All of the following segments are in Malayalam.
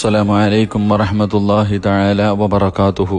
അസ്സലാമു അലൈക്കും വറഹ്മത്തുള്ളാഹി തആല വബറകാതുഹു.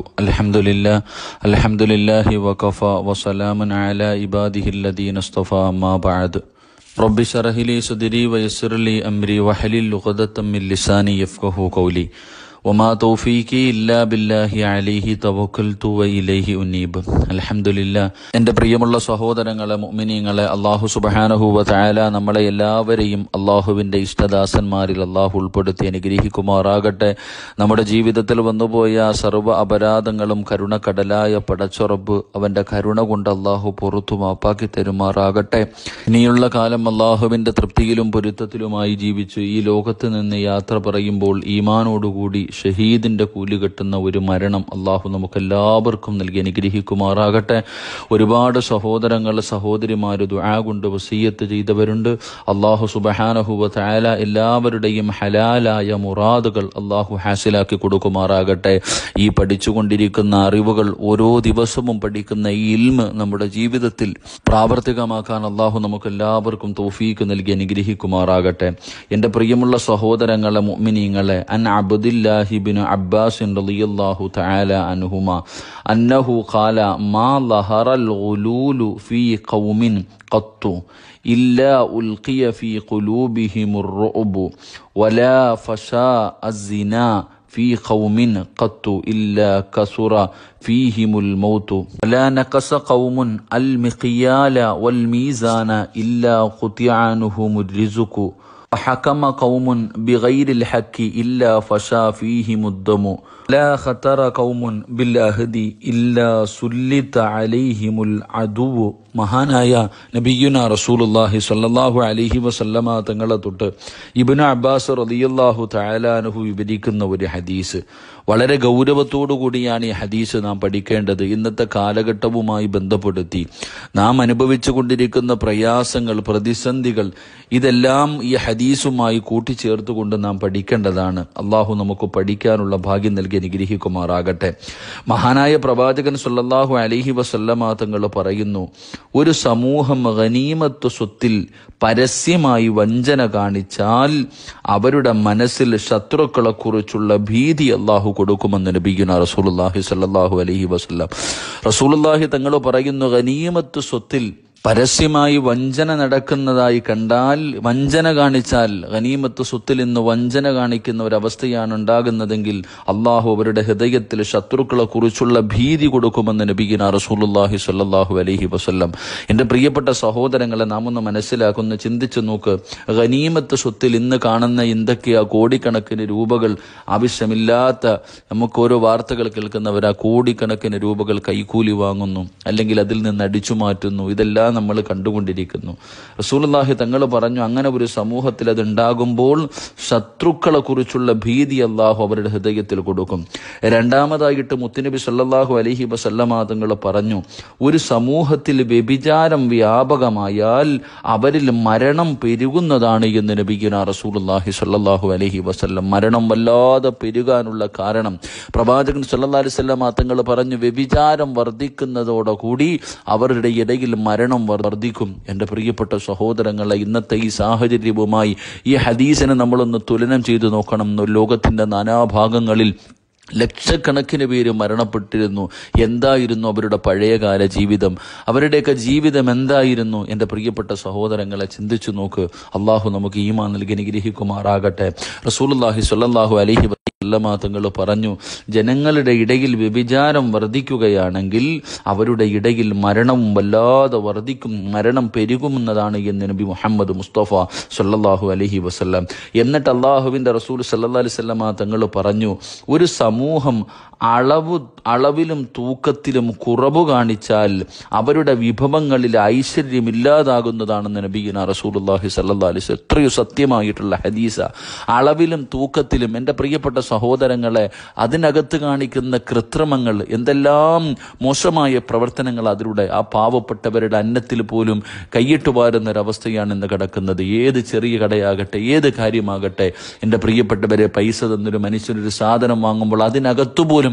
അൽഹംദുലില്ലാഹി വഖഫ വസലാമുൻ അലാ ഇബാദിഹില്ലദീന ഇസ്തഫാ അമ്മാ ബഅദ്. റബ്ബി ശറഹ് ലി സദ്രി വയസ്സിർ ലി അംരി വഹ്ലുൽ ഉഖ്ദതം മിൻ ലിസാനി യഫ്ഖഹു ഖൗലി വമാ തൗഫീഖി ഇല്ലാ ബില്ലാഹി അലൈഹി തവക്കൽതു വഇലൈഹി ഉനീബ്. അൽഹംദുലില്ലാ. എൻ്റെ പ്രിയമുള്ള സഹോദരങ്ങളെ, മുഅ്മിനീങ്ങളെ, അല്ലാഹു സുബ്ഹാനഹു വ തആല നമ്മളെ എല്ലാവരെയും അല്ലാഹുവിൻ്റെ ഇഷ്ടദാസന്മാരിൽ അല്ലാഹു ഉൾപ്പെടുത്തി അനുഗ്രഹിക്കുമാറാകട്ടെ. നമ്മുടെ ജീവിതത്തിൽ വന്നുപോയ സർവ്വ അപരാധങ്ങളും കരുണക്കടലായ പടച്ചുറബ് അവൻ്റെ കരുണ കൊണ്ട് അല്ലാഹു പുറത്തു മാപ്പാക്കി തരുമാറാകട്ടെ. ഇനിയുള്ള കാലം അല്ലാഹുവിൻ്റെ തൃപ്തിയിലും പൊരുത്തത്തിലുമായി ജീവിച്ചു ഈ ലോകത്ത് നിന്ന് യാത്ര പറയുമ്പോൾ ഈമാനോടുകൂടി ഷഹീദിന്റെ കൂലി കെട്ടുന്ന ഒരു മരണം അള്ളാഹു നമുക്കെല്ലാവർക്കും നൽകി അനുഗ്രഹിക്കുമാറാകട്ടെ. ഒരുപാട് സഹോദരങ്ങൾ സഹോദരിമാര് ദുആ കൊണ്ട് വസിയ്യത്ത് ചെയ്തവരുണ്ട്. അള്ളാഹു സുബ്ഹാനഹു വ തആല എല്ലാവരുടെയും ഹലാലായ മുറാദുകൾ അള്ളാഹു ഹാസിലാക്കി കൊടുക്കുമാറാകട്ടെ. ഈ പഠിച്ചുകൊണ്ടിരിക്കുന്ന അറിവുകൾ, ഓരോ ദിവസവും പഠിക്കുന്ന ഈ ഇൽമ് നമ്മുടെ ജീവിതത്തിൽ പ്രാവർത്തികമാക്കാൻ അള്ളാഹു നമുക്കെല്ലാവർക്കും തൗഫീഖ് നൽകി അനുഗ്രഹിക്കുമാറാകട്ടെ. എൻ്റെ പ്രിയമുള്ള സഹോദരങ്ങളെ, മുഅ്മിനീങ്ങളെ, അൻ അബ്ദില്ലാഹി ഇബ്നു അബ്ബാസ് റളിയല്ലാഹു തആല അൻഹുമാ അന്നഹു ഖാല മാ ലഹറൽ ഗുലൂലു ഫീ ഖൗമിൻ ഖത്തു ഇല്ലാ ഉൽഖിയ ഫീ ഖുലൂബിഹിമുർ റുഅബു വലാ ഫശാ അസ്സിനാ في قوم قط إلا كثر فيهم الموت ولا نقص قوم المقيال والميزان إلا قطع عنهم الرزق وحكم قوم بغير الحق إلا فشا فيهم الدم لا خطر قوم بالعهد إلا سلط عليهم العدو. മഹാനായ നബിയുന റസൂലുള്ളാഹി സ്വല്ലല്ലാഹു അലൈഹി വസല്ലമ തങ്ങളെ തൊട്ട് ഇബ്നു അബ്ബാസ് റളിയല്ലാഹു തആല അൻഹു വിവരിക്കുന്ന ഒരു ഹദീസ്. വളരെ ഗൗരവത്തോടു കൂടിയാണ് ഈ ഹദീസ് നാം പഠിക്കേണ്ടത്. ഇന്നത്തെ കാലഘട്ടവുമായി ബന്ധപ്പെടുത്തി നാം അനുഭവിച്ചു കൊണ്ടിരിക്കുന്ന പ്രയാസങ്ങൾ, പ്രതിസന്ധികൾ, ഇതെല്ലാം ഈ ഹദീസുമായി കൂട്ടിച്ചേർത്തുകൊണ്ട് നാം പഠിക്കേണ്ടതാണ്. അള്ളാഹു നമുക്ക് പഠിക്കാനുള്ള ഭാഗ്യം നൽകി അനുഗ്രഹിക്കുമാറാകട്ടെ. മഹാനായ പ്രവാചകൻ സ്വല്ലല്ലാഹു അലൈഹി വസല്ലമ തങ്ങൾ പറയുന്നു, ഒരു സമൂഹം ഗനീമത്ത് സ്വത്തിൽ പരസ്യമായി വഞ്ചന കാണിച്ചാൽ അവരുടെ മനസ്സിൽ ശത്രുക്കളെ കുറിച്ചുള്ള ഭീതി അള്ളാഹു കൊടുക്കുമെന്ന് നബിയുന റസൂലുള്ളാഹി സ്വല്ലല്ലാഹു അലൈഹി വസല്ലം. റസൂലുള്ളാഹി തങ്ങൾ പറയുന്നു, ഗനീമത്ത് സ്വത്തിൽ പരസ്യമായി വഞ്ചന നടക്കുന്നതായി കണ്ടാൽ, വഞ്ചന കാണിച്ചാൽ, ഗനീമത്ത് സ്വത്തിൽ നിന്ന് വഞ്ചന കാണിക്കുന്ന ഒരവസ്ഥയാണ് ഉണ്ടാകുന്നതെങ്കിൽ അള്ളാഹു അവരുടെ ഹൃദയത്തിൽ ശത്രുക്കളെ കുറിച്ചുള്ള ഭീതി കൊടുക്കുമെന്ന് നബിയുനാ റസൂലുള്ളാഹി സ്വല്ലല്ലാഹു അലൈഹി വസല്ലം. എൻ്റെ പ്രിയപ്പെട്ട സഹോദരങ്ങളെ, നാം ഒന്ന് മനസ്സിലാക്കുന്ന, ചിന്തിച്ചു നോക്ക്. ഗനീമത്ത് സ്വത്തിൽ ഇന്ന് കാണുന്ന എന്തൊക്കെയാ കോടിക്കണക്കിന് രൂപകൾ, ആവശ്യമില്ലാത്ത നമുക്ക് ഓരോ വാർത്തകൾ കേൾക്കുന്നവരാ കോടിക്കണക്കിന് രൂപകൾ കൈക്കൂലി വാങ്ങുന്നു, അല്ലെങ്കിൽ അതിൽ നിന്ന് അടിച്ചു മാറ്റുന്നു. ഇതെല്ലാം നമ്മൾ കണ്ടുകൊണ്ടിരിക്കുന്നു. റസൂലുള്ളാഹി തങ്ങൾ പറഞ്ഞു, അങ്ങനെ ഒരു സമൂഹത്തിൽ അത് ഉണ്ടാകുമ്പോൾ ശത്രുക്കളെ കുറിച്ചുള്ള ഭീതി അള്ളാഹു അവരുടെ ഹൃദയത്തിൽ കൊടുക്കും. രണ്ടാമതായിട്ട് മുത്തുനബി സല്ലല്ലാഹു അലൈഹി വസല്ലമ തങ്ങൾ പറഞ്ഞു, ഒരു സമൂഹത്തിൽ വ്യഭിചാരം വ്യാപകമായാൽ അവരിൽ മരണം പെരുകുന്നതാണ് എന്ന് നബിയുനാ റസൂലുള്ളാഹി സല്ലല്ലാഹു അലൈഹി വസല്ലം. മരണം വല്ലാതെ പെരുകാനുള്ള കാരണം പ്രവാചകൻ സല്ലല്ലാഹു അലൈഹി വസല്ലമ തങ്ങൾ പറഞ്ഞു, വ്യഭിചാരം വർദ്ധിക്കുന്നതോടുകൂടി അവരുടെ ഇടയിൽ മരണം വർദ്ധിക്കും. എൻ്റെ പ്രിയപ്പെട്ട സഹോദരങ്ങളെ, ഇന്നത്തെ ഈ സാഹചര്യവുമായി ഈ ഹദീസിനെ നമ്മളൊന്ന് തുലനം ചെയ്തു നോക്കണം. ലോകത്തിൻ്റെ നാനാഭാഗങ്ങളിൽ ലക്ഷക്കണക്കിന് പേര് മരണപ്പെട്ടിരുന്നു. എന്തായിരുന്നു അവരുടെ പഴയകാല ജീവിതം? അവരുടെയൊക്കെ ജീവിതം എന്തായിരുന്നു? എൻ്റെ പ്രിയപ്പെട്ട സഹോദരങ്ങളെ, ചിന്തിച്ചു നോക്ക്. അള്ളാഹു നമുക്ക് ഈമാൻ നൽകി അനുഗ്രഹിക്കുമാറാകട്ടെ. റസൂലുള്ളാഹി സ്വല്ലല്ലാഹു അലൈഹി വസല്ലം തങ്ങൾ പറഞ്ഞു, ജനങ്ങളുടെ ഇടയിൽ വ്യഭിചാരം വർദ്ധിക്കുകയാണെങ്കിൽ അവരുടെ ഇടയിൽ മരണവും വല്ലാതെ വർദ്ധിക്കും, മരണം പെരുകുമെന്നതാണ് എന്ന് നബി മുഹമ്മദ് മുസ്തഫ സ്വല്ലല്ലാഹു അലൈഹി വസല്ലം. എന്നിട്ട് അള്ളാഹുവിൻ്റെ റസൂൽ സ്വല്ലല്ലാഹു അലൈഹി വസല്ലം തങ്ങൾ പറഞ്ഞു, ഒരു സമൂഹം അളവിലും തൂക്കത്തിലും കുറവ് കാണിച്ചാൽ അവരുടെ വിഭവങ്ങളിൽ ഐശ്വര്യമില്ലാതാകുന്നതാണെന്ന് നബിയുനാ റസൂലുള്ളാഹി സ്വല്ലല്ലാഹു അലൈഹി വസല്ലം. എത്രയോ സത്യമായിട്ടുള്ള ഹദീസ. അളവിലും തൂക്കത്തിലും, എൻ്റെ പ്രിയപ്പെട്ട സഹോദരങ്ങളെ, അതിനകത്ത് കാണിക്കുന്ന കൃത്രിമങ്ങൾ, എന്തെല്ലാം മോശമായ പ്രവർത്തനങ്ങൾ അതിലൂടെ ആ പാവപ്പെട്ടവരുടെ അന്നത്തിൽ പോലും കൈയിട്ടുപാരുന്നൊരവസ്ഥയാണ് ഇന്ന് കിടക്കുന്നത്. ഏത് ചെറിയ കടയാകട്ടെ, ഏത് കാര്യമാകട്ടെ, എൻ്റെ പ്രിയപ്പെട്ടവരെ, പൈസ തന്നൊരു മനുഷ്യനൊരു സാധനം വാങ്ങുമ്പോൾ അതിനകത്തുപോലും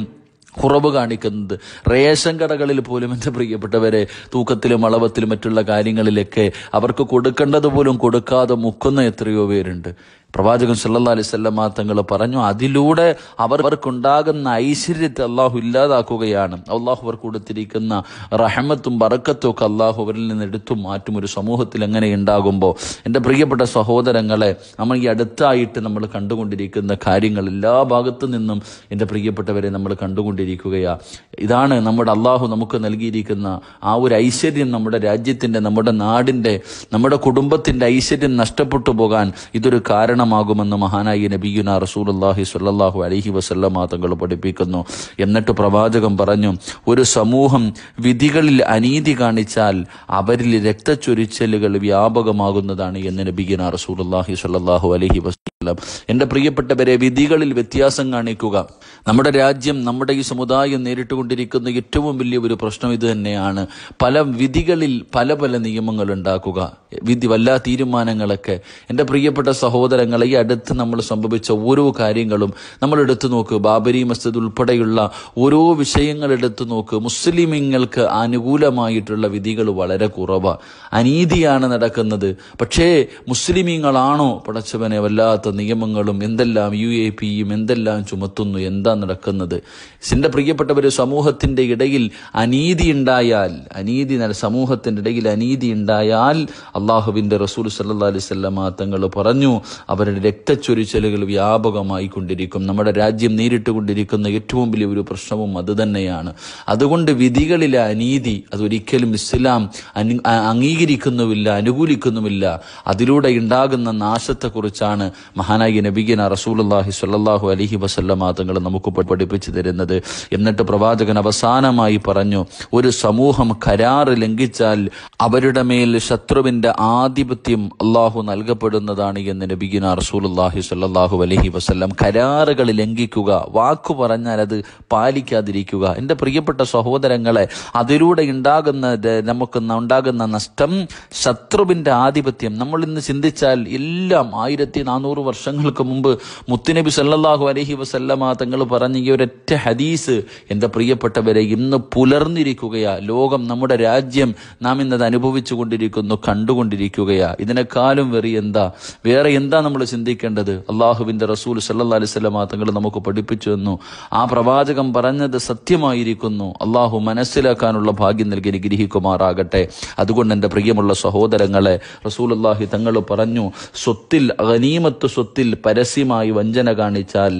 കുറവ് കാണിക്കുന്നത്. റേഷൻ കടകളിൽ പോലും എൻ്റെ പ്രിയപ്പെട്ടവരെ തൂക്കത്തിലും അളവത്തിലും മറ്റുള്ള കാര്യങ്ങളിലൊക്കെ അവർക്ക് കൊടുക്കേണ്ടത് പോലും കൊടുക്കാതെ മുക്കുന്ന എത്രയോ പേരുണ്ട്. പ്രവാചകൻ സല്ലല്ലാഹു അലൈഹി വസല്ലമ തങ്ങൾ പറഞ്ഞു, അതിലൂടെ അവർക്കുണ്ടാകുന്ന ഐശ്വര്യത്തെ അള്ളാഹു ഇല്ലാതാക്കുകയാണ്. അള്ളാഹു അവർക്ക് കൊടുത്തിരിക്കുന്ന റഹ്മത്തും ബറക്കത്തും ഒക്കെ അള്ളാഹു അവരിൽ നിന്ന് എടുത്തു മാറ്റും. ഒരു സമൂഹത്തിൽ എങ്ങനെ ഉണ്ടാകുമ്പോൾ എൻ്റെ പ്രിയപ്പെട്ട സഹോദരങ്ങളെ, നമ്മൾ ഈ അടുത്തായിട്ട് നമ്മൾ കണ്ടുകൊണ്ടിരിക്കുന്ന കാര്യങ്ങൾ എല്ലാ ഭാഗത്തു നിന്നും എൻ്റെ പ്രിയപ്പെട്ടവരെ നമ്മൾ കണ്ടുകൊണ്ടിരിക്കുകയാണ്. ഇതാണ് നമ്മുടെ അള്ളാഹു നമുക്ക് നൽകിയിരിക്കുന്ന ആ ഒരു ഐശ്വര്യം. നമ്മുടെ രാജ്യത്തിൻ്റെ, നമ്മുടെ നാടിൻ്റെ, നമ്മുടെ കുടുംബത്തിൻ്റെ ഐശ്വര്യം നഷ്ടപ്പെട്ടു പോകാൻ ഇതൊരു കാരണമാകുമെന്ന് മഹാനായ നബിയുനാ റസൂലുള്ളാഹി സ്വല്ലല്ലാഹു അലൈഹി വസല്ലമ തങ്ങൾ പഠിപ്പിക്കുന്നു. എന്നിട്ട് പ്രവാചകൻ പറഞ്ഞു, ഒരു സമൂഹം വിധികളിൽ അനീതി കാണിച്ചാൽ അവരിൽ രക്തച്ചൊരിച്ചിലുകൾ വ്യാപകമാകുന്നതാണ് എന്ന് നബിയുനാ റസൂലുള്ളാഹി സ്വല്ലല്ലാഹു അലൈഹി വസല്ലം. എൻ്റെ പ്രിയപ്പെട്ടവരെ, വിധികളിൽ വ്യത്യാസം കാണിക്കുക. നമ്മുടെ രാജ്യം, നമ്മുടെ ഈ സമുദായം നേരിട്ടുകൊണ്ടിരിക്കുന്ന ഏറ്റവും വലിയ ഒരു പ്രശ്നം ഇത് തന്നെയാണ്. പല വിധികളിൽ പല പല നിയമങ്ങൾ ഉണ്ടാക്കുക, വല്ലാ തീരുമാനങ്ങളൊക്കെ. എൻ്റെ പ്രിയപ്പെട്ട സഹോദരങ്ങളെ, ഈ അടുത്ത് നമ്മൾ സംഭവിച്ച ഓരോ കാര്യങ്ങളും നമ്മൾ എടുത്തു നോക്ക്. ബാബരി മസ്ജിദ് ഉൾപ്പെടെയുള്ള ഓരോ വിഷയങ്ങൾ എടുത്തു നോക്ക്. മുസ്ലിമീങ്ങൾക്ക് അനുകൂലമായിട്ടുള്ള വിധികൾ വളരെ കുറവാണ്. അനീതിയാണ് നടക്കുന്നത്. പക്ഷേ മുസ്ലിമീങ്ങളാണോ പടച്ചവനെ വല്ലാത്ത നിയമങ്ങളും എന്തെല്ലാം UAPയും എന്തെല്ലാം ചുമത്തുന്നു. എന്താ നടക്കുന്നത്? എൻ്റെ പ്രിയപ്പെട്ടവർ, സമൂഹത്തിൻ്റെ ഇടയിൽ അനീതി ഉണ്ടായാൽ, സമൂഹത്തിൻ്റെ ഇടയിൽ അനീതി ഉണ്ടായാൽ അള്ളാഹുവിൻ്റെ റസൂൽ സല്ലല്ലാഹു അലൈഹി വസല്ലമ തങ്ങൾ പറഞ്ഞു, അവരുടെ രക്തച്ചൊരിച്ചിലുകൾ വ്യാപകമായി കൊണ്ടിരിക്കും. നമ്മുടെ രാജ്യം നേരിട്ടുകൊണ്ടിരിക്കുന്ന ഏറ്റവും വലിയ ഒരു പ്രശ്നവും അത് തന്നെയാണ്. അതുകൊണ്ട് വിധികളിലെ അനീതി അതൊരിക്കലും ഇസ്ലാം അംഗീകരിക്കുന്നുമില്ല, അനുകൂലിക്കുന്നുമില്ല. അതിലൂടെ ഉണ്ടാകുന്ന നാശത്തെക്കുറിച്ചാണ് മഹാനായ നബിയുനാ റസൂലുള്ളാഹി സ്വല്ലല്ലാഹു അലൈഹി വസല്ലമ തങ്ങൾ നമുക്ക് പഠിപ്പിച്ചു തരുന്നത്. എന്നിട്ട് പ്രവാചകൻ അവസാനമായി പറഞ്ഞു, ഒരു സമൂഹം കരാറ് ലംഘിച്ചാൽ അവരുടെ മേൽ ശത്രുവിന്റെ ആധിപത്യം അള്ളാഹു നൽകപ്പെടുന്നതാണ് എന്ന് നബിയുനാ റസൂലുള്ളാഹി സ്വല്ലല്ലാഹു അലൈഹി വസല്ലം. കരാറുകൾ ലംഘിക്കുക, വാക്കു പറഞ്ഞാൽ അത് പാലിക്കാതിരിക്കുക. എൻ്റെ പ്രിയപ്പെട്ട സഹോദരങ്ങളെ, അതിലൂടെ നമുക്ക് ഉണ്ടാകുന്ന നഷ്ടം ശത്രുവിന്റെ ആധിപത്യം. നമ്മൾ ഇന്ന് ചിന്തിച്ചാൽ എല്ലാം 1400 വർഷങ്ങൾക്ക് മുമ്പ് മുത്തുനബി സല്ലല്ലാഹു അലൈഹി വസല്ലമ തങ്ങൾ പറഞ്ഞ ഈ ഒരൊറ്റ ഹദീസ് എൻ്റെ പ്രിയപ്പെട്ടവരെ ഇന്ന് പുലർന്നിരിക്കുകയാ. ലോകം, നമ്മുടെ രാജ്യം നാം ഇന്നത് അനുഭവിച്ചു കൊണ്ടിരിക്കുന്നു, കണ്ടുകൊണ്ടിരിക്കുകയാ. ഇതിനേക്കാളും വേറെ എന്താ നമ്മൾ ചിന്തിക്കേണ്ടത്? അള്ളാഹുവിന്റെ റസൂൽ സല്ലല്ലാഹു അലൈഹി വസല്ലമ തങ്ങൾ നമുക്ക് പഠിപ്പിച്ചു തന്നു. ആ പ്രവാചകൻ പറഞ്ഞത് സത്യമായിരിക്കുന്നു. അള്ളാഹു മനസ്സിലാക്കാനുള്ള ഭാഗ്യം നൽകി അനുഗ്രഹിക്കുമാറാകട്ടെ. അതുകൊണ്ട് എൻ്റെ പ്രിയമുള്ള സഹോദരങ്ങളെ, റസൂലുള്ളാഹി തങ്ങൾ പറഞ്ഞു, ഗനീമത്ത് സ്വത്തിൽ പരസ്യമായി വഞ്ചന കാണിച്ചാൽ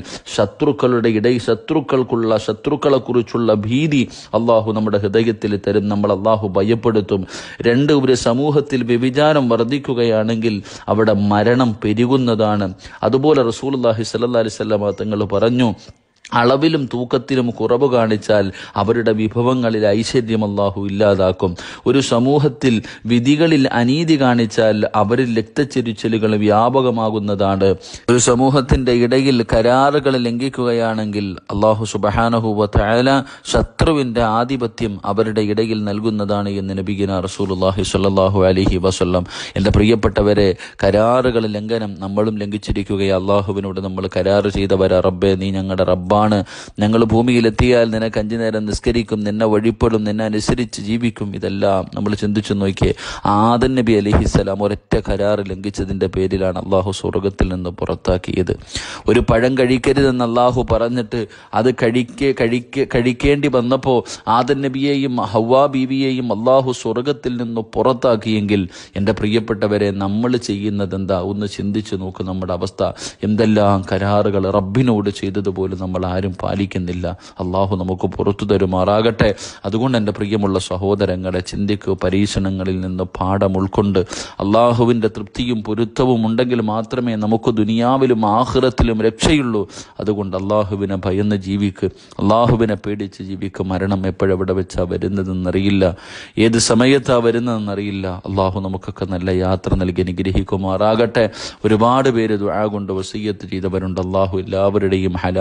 ശത്രുക്കളെ കുറിച്ചുള്ള ഭീതി അള്ളാഹു നമ്മുടെ ഹൃദയത്തിൽ തരും. നമ്മൾ അള്ളാഹു ഭയപ്പെടുത്തും. ഒരു സമൂഹത്തിൽ വ്യഭിചാരം വർദ്ധിക്കുകയാണെങ്കിൽ അവിടെ മരണം പെരുകുന്നതാണ്. അതുപോലെ റസൂലുള്ളാഹി സ്വല്ലല്ലാഹു അലൈഹി വസല്ലമ തങ്ങൾ പറഞ്ഞു, അളവിലും തൂക്കത്തിലും കുറവ് കാണിച്ചാൽ അവരുടെ വിഭവങ്ങളിൽ ഐശ്വര്യം അല്ലാഹു ഇല്ലാതാക്കും. ഒരു സമൂഹത്തിൽ വിധികളിൽ അനീതി കാണിച്ചാൽ അവരിൽ രക്തച്ചൊരിച്ചിലുകൾ വ്യാപകമാകുന്നതാണ്. ഒരു സമൂഹത്തിന്റെ ഇടയിൽ കരാറുകൾ ലംഘിക്കുകയാണെങ്കിൽ അല്ലാഹു സുബ്ഹാനഹു വ തആല ശത്രുവിന്റെ ആധിപത്യം അവരുടെ ഇടയിൽ നൽകുന്നതാണ് എന്ന് നബിയുനാ റസൂലുള്ളാഹി സ്വല്ലല്ലാഹു അലൈഹി വസല്ലം. എൻ്റെ പ്രിയപ്പെട്ടവരെ, കരാറുകൾ ലംഘനം നമ്മളും ലംഘിച്ചിരിക്കുകയാണ്. അല്ലാഹുവിനോട് നമ്മൾ കരാറ് ചെയ്തവരാ. റബ്ബേ, നീ ഞങ്ങളുടെ റബ്ബാണ്. ഞങ്ങൾ ഭൂമിയിലെത്തിയാൽ നിനക്ക് 5 നേരം നിസ്കരിക്കും, നിന്നെ വഴിപ്പെടും, നിന്നെ അനുസരിച്ച് ജീവിക്കും. ഇതെല്ലാം നമ്മൾ ചിന്തിച്ചു നോക്കിയേ. ആദം നബി അലൈഹിസ്സലാം ഒരൊറ്റ കരാറ് ലംഘിച്ചതിന്റെ പേരിലാണ് അള്ളാഹു സ്വർഗത്തിൽ നിന്ന് പുറത്താക്കിയത്. ഒരു പഴം കഴിക്കരുതെന്ന് അള്ളാഹു പറഞ്ഞിട്ട് അത് കഴിക്കേണ്ടി വന്നപ്പോൾ ആദം നബിയെയും ഹവ്വാ ബീവിയെയും അള്ളാഹു സ്വർഗത്തിൽ നിന്ന് പുറത്താക്കിയെങ്കിൽ എൻ്റെ പ്രിയപ്പെട്ടവരെ, നമ്മൾ ചെയ്യുന്നത് എന്താ? ഒന്ന് ചിന്തിച്ചു നോക്ക്. നമ്മുടെ അവസ്ഥ എന്തെല്ലാം കരാറുകൾ റബ്ബിനോട് ചെയ്തതുപോലെ നമ്മൾ ആരും പാലിക്കുന്നില്ല. അള്ളാഹു നമുക്ക് പുറത്തു തരുമാറാകട്ടെ. അതുകൊണ്ട് എൻ്റെ പ്രിയമുള്ള സഹോദരങ്ങളെ, ചിന്തിക്കൂ. പരീക്ഷണങ്ങളിൽ നിന്ന് പാഠം ഉൾക്കൊണ്ട് അള്ളാഹുവിൻ്റെ തൃപ്തിയും പൊരുത്തവും ഉണ്ടെങ്കിൽ മാത്രമേ നമുക്ക് ദുനിയാവിലും ആഖിറത്തിലും രക്ഷയുള്ളൂ. അതുകൊണ്ട് അള്ളാഹുവിനെ ഭയന്ന് ജീവിക്ക്, അള്ളാഹുവിനെ പേടിച്ച് ജീവിക്ക്. മരണം എപ്പോഴെവിടെ വെച്ചാ വരുന്നതെന്നറിയില്ല, ഏത് സമയത്താ വരുന്നതെന്നറിയില്ല. അള്ളാഹു നമുക്കൊക്കെ നല്ല യാത്ര നൽകി അനുഗ്രഹിക്കുമാറാകട്ടെ. ഒരുപാട് പേര് ദുആ കൊണ്ട് വസിയ്യത്ത് ചെയ്തവരുണ്ട്. അള്ളാഹു എല്ലാവരുടെയും ഹലാലായ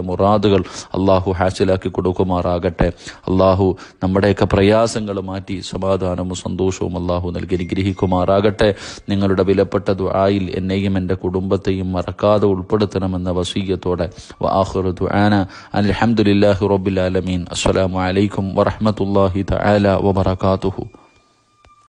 മുറാദുകൾ അള്ളാഹു ഹാസിലാക്കി കൊടുക്കുമാറാകട്ടെ. അള്ളാഹു നമ്മുടെയൊക്കെ പ്രയാസങ്ങൾ മാറ്റി സമാധാനവും സന്തോഷവും അള്ളാഹു നൽകി അനുഗ്രഹിക്കുമാറാകട്ടെ. നിങ്ങളുടെ വിലപ്പെട്ട ദുആയിൽ എന്നെയും എൻ്റെ കുടുംബത്തെയും മറക്കാതെ ഉൾപ്പെടുത്തണമെന്ന വസീയത്തോടെ വആഖിറു ദുആന അൽഹംദുലില്ലാഹി റബ്ബിൽ ആലമീൻ. അസ്സലാമു അലൈക്കും വറഹ്മത്തുള്ളാഹി തആല വബറകാതുഹു.